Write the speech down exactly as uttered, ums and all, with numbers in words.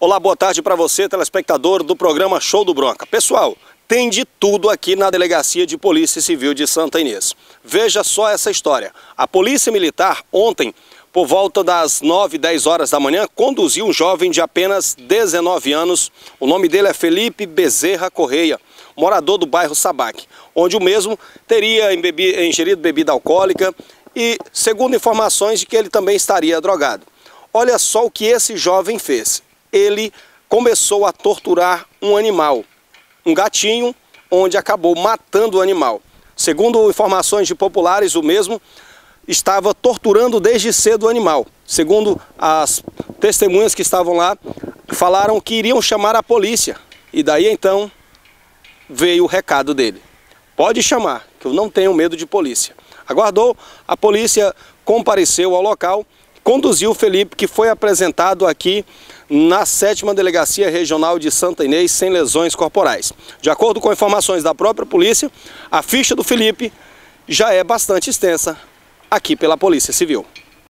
Olá, boa tarde para você, telespectador do programa Show do Bronca. Pessoal, tem de tudo aqui na Delegacia de Polícia Civil de Santa Inês. Veja só essa história. A Polícia Militar ontem, por volta das nove, dez horas da manhã, conduziu um jovem de apenas dezenove anos. O nome dele é Felipe Bezerra Correia, morador do bairro Sabac, onde o mesmo teria ingerido bebida alcoólica e, segundo informações, de que ele também estaria drogado. Olha só o que esse jovem fez. Ele começou a torturar um animal, um gatinho, onde acabou matando o animal. Segundo informações de populares, o mesmo estava torturando desde cedo o animal. Segundo as testemunhas que estavam lá, falaram que iriam chamar a polícia. E daí então veio o recado dele: pode chamar, que eu não tenho medo de polícia. Aguardou, a polícia compareceu ao local, conduziu o Felipe, que foi apresentado aqui na sétima Delegacia Regional de Santa Inês, sem lesões corporais. De acordo com informações da própria polícia, a ficha do Felipe já é bastante extensa aqui pela Polícia Civil.